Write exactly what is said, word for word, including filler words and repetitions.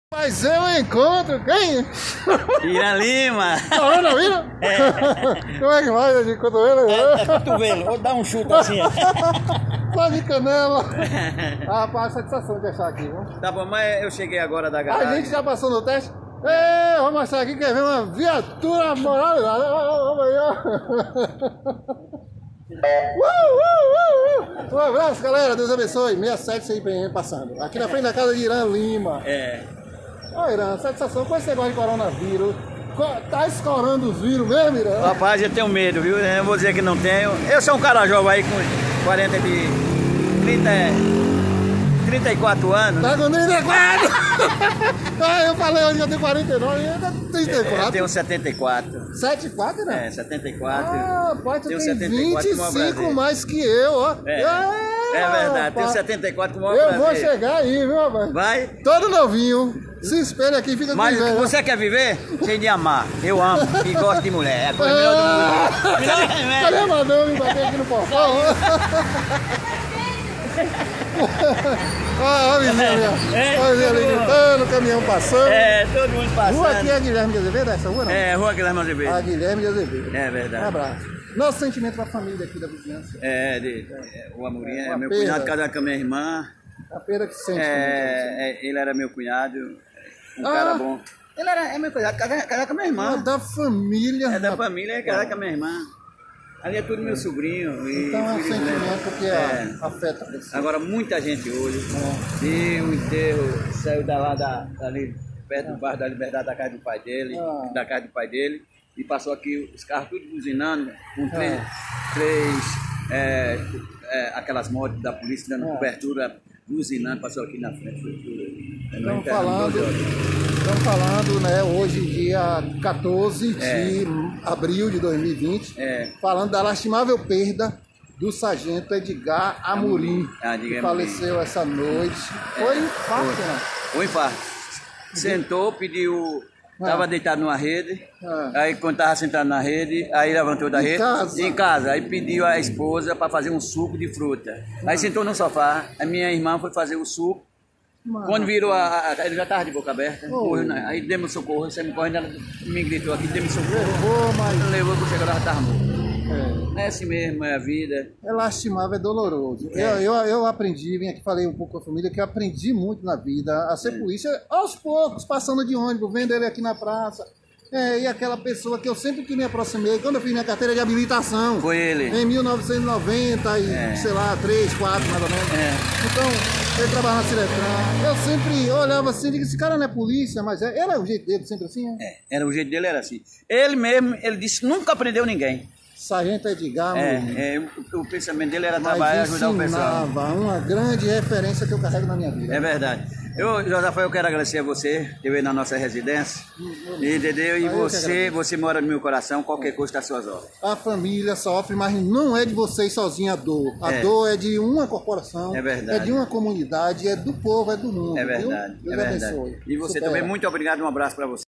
Mas eu encontro quem? Irã Lima. Tá vendo, viu? É. Como é que vai de cotovelo? É, é cotovelo, vou dar um chute assim. Só de canela. Ah, rapaz, satisfação de achar aqui, viu? Tá bom, mas eu cheguei agora da garagem. A gente já passou no teste. Ei, vamos mostrar aqui, quer ver uma viatura moralizada. Vamos aí, ó. Uh, uh, uh, uh. Um abraço, galera. Deus abençoe. sessenta e sete C I P M passando. Aqui na frente da casa de Irã Lima. É. Ó, Irã, satisfação com esse negócio de coronavírus. Tá escorando os vírus mesmo, Irã? Rapaz, eu tenho medo, viu? Eu vou dizer que não tenho. Eu sou um cara jovem aí com quarenta de... trinta, trinta e quatro anos. Tá com trinta e quatro? Ah, eu falei hoje que eu tenho quarenta e nove e ainda trinta e quatro. Eu tenho setenta e quatro. setenta e quatro, né? É, setenta e quatro. Ah, pai, tu tenho tem setenta e quatro vinte e cinco mais que eu, ó. É, é, é verdade, rapaz. tenho setenta e quatro com o maior Eu prazer. vou chegar aí, viu, rapaz? Vai. Todo novinho. Se espelha aqui, fica com Mas inveja. você quer viver? Sem de amar. Eu amo e gosto de mulher. É a coisa melhor do mundo. Melhor Cadê remédio. a Madame me bater aqui no portão? Olha a vizinha ali, ó. É, Olha a vizinha ali gritando, o caminhão passando. É, todo mundo passando. Rua aqui é Guilherme de Azevedo, essa rua não? É, Rua Guilherme de Azevedo. A Guilherme de Azevedo. É verdade. Um abraço. Nosso sentimento para a família aqui da vizinhança. É, de, é, o Amorim é, Uma meu perda. cunhado, casado com a minha irmã. A perda que sente. É, é, ele era meu cunhado, um Ah. cara bom. Ele era, é meu cunhado, casado, casado com a minha Ah, irmã. da família. É da rapaz. família, é casado com a minha irmã. Ali é tudo meu sobrinho. E Então é um filhos dele. sentimento que É. a- afeta a pessoa. Agora muita gente hoje. É. E o enterro saiu da lá da, dali, perto do bairro da Liberdade, da casa do pai dele, Ah. da casa do pai dele, e passou aqui os carros tudo buzinando, com três, Ah. três é, é, aquelas motos da polícia dando Ah. cobertura, buzinando, passou aqui na frente. Foi tudo. Estamos falando, estamos falando, né, hoje, dia quatorze de É. abril de dois mil e vinte, É. falando da lastimável perda do sargento Edgar Amorim, Ah, que Edgar faleceu essa noite. Foi infarto, né? O infarto. Sentou, pediu. Tava deitado numa rede, Ah. aí quando tava sentado na rede, aí levantou da Em rede. casa? Em casa. Aí pediu a esposa para fazer um suco de fruta. Aí sentou no sofá, a minha irmã foi fazer o suco. Mano. Quando virou a, a- ele já tava de boca aberta, Oh. morreu, né? Aí demos socorro, você me correndo, ela me gritou aqui, demos socorro. Levou, mas Levou que chegou lá, já tava morto. é, É assim mesmo, é a vida. é lastimável, é doloroso. É. Eu, eu, eu aprendi, vim aqui, falei um pouco com a família, que eu aprendi muito na vida a ser É. polícia, aos poucos, passando de ônibus, vendo ele aqui na praça. É, e aquela pessoa que eu sempre que me aproximei, quando eu fiz minha carteira de habilitação, Foi ele. em mil novecentos e noventa e, É. sei lá, três, quatro, mais ou menos. É. Então, ele trabalhava na Ciretran. Eu sempre olhava assim, digo, esse cara não é polícia, mas é, era o jeito dele, sempre assim, é? É, era o jeito dele, era assim. Ele mesmo, ele disse, nunca aprendeu ninguém. Sargento Edgar, Amorim. É, é, o, o pensamento dele era Mas trabalhar e ajudar o pessoal. ensinava, uma grande referência que eu carrego na minha vida. É verdade. Eu, Josafá, eu quero agradecer a você ter veio na nossa residência. Entendeu? E Ah, eu que você, agradeço. você mora no meu coração, qualquer coisa está às suas ordens. A família sofre, mas não é de vocês sozinhos a dor. A É. dor é de uma corporação, É verdade. é de uma comunidade, é do povo, é do mundo. É viu? verdade, Deus é verdade. abençoe. E você Supera. também, muito obrigado, um abraço para você.